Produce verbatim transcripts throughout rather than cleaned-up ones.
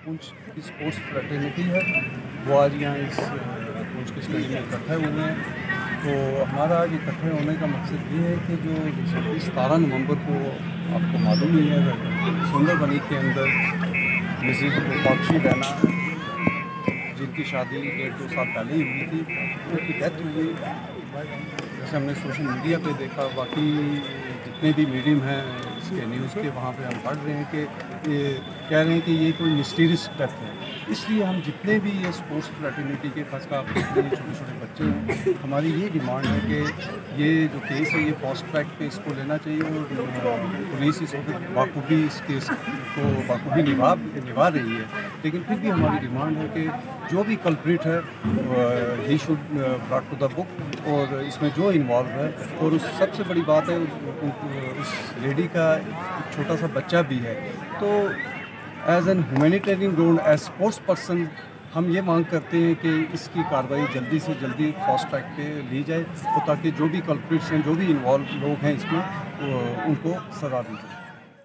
पुंछ की sports fraternity है, वो आज यहाँ इस पुंछ के स्टेडियम में इकट्ठे हुए हैं। तो हमारा आज इकट्ठे होने का मकसद ये है कि जो इस सतारह नवंबर को आपको मालूम ही है सुंदरबनी के अंदर मिसेज रूपाक्षी रैना, जिनकी शादी डेढ़ दो साल पहले ही हुई थी, उनकी डेथ हुई। जैसे हमने सोशल मीडिया पे देखा, बाकी जितने भी मीडियम हैं इसके न्यूज़ के, वहाँ पे हम पढ़ रहे हैं कि ये कह रहे हैं कि ये कोई मिस्टीरियस डेथ है। इसलिए हम जितने भी ये स्पोर्ट्स फ्रेटर्निटी के खासकर जितने छोटे छोटे बच्चे हैं, हमारी ये डिमांड है कि ये जो केस है ये फास्ट ट्रैक पे इसको लेना चाहिए और पुलिस इस वक्त बाखूबी इस केस को बाखूबी निभा निभा रही है। लेकिन फिर भी हमारी डिमांड है कि जो भी कल्प्रिट है he should brought to the book, और इसमें जो इन्वॉल्व है, और उस सबसे बड़ी बात है उस, उस लेडी का छोटा सा बच्चा भी है। तो as an humanitarian ground, as sports person, हम ये मांग करते हैं कि इसकी कार्रवाई जल्दी से जल्दी फास्ट ट्रैक पे ली जाए, तो ताकि जो भी कल्प्रिट्स हैं, जो भी इन्वॉल्व लोग हैं इसमें, उनको सजा दी जाए।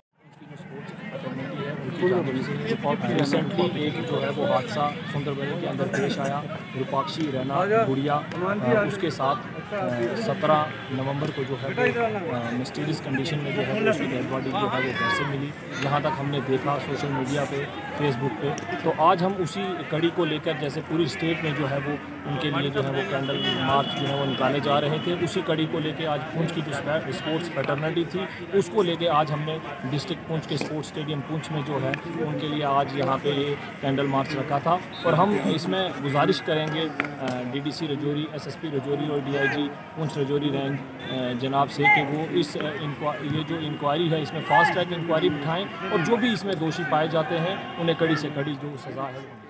रिसेंटली एक जो है वो हादसा सुंदरबनी के अंदर पेश आया। रूपाक्षी रैना गुड़िया, उसके साथ सत्रह नवंबर को जो है वो मिस्टीरियस कंडीशन में जो है उसकी डेड बॉडी जो है वो घर से मिली। जहाँ तक हमने देखा सोशल मीडिया पे, फेसबुक पे, तो आज हम उसी कड़ी को लेकर, जैसे पूरी स्टेट में जो है वो उनके लिए जो है वो कैंडल मार्च जो है वो निकाले जा रहे थे, उसी कड़ी को लेके आज पुंछ की जो स्पोर्ट्स फ्रेटर्निटी थी उसको लेके आज हमने डिस्ट्रिक्ट पुंछ के स्पोर्ट्स स्टेडियम पुंछ में जो है उनके लिए आज यहाँ पे ये कैंडल मार्च रखा था। और हम इसमें गुजारिश करेंगे डीडीसी रजौरी, एसएसपी रजौरी और डीआईजी पुंछ रजौरी रेंज जनाब से कि वो इस ये जो इंक्वायरी है इसमें फास्ट ट्रैक इंक्वायरी बिठाएं और जो भी इसमें दोषी पाए जाते हैं उन्हें कड़ी से कड़ी जो सज़ा है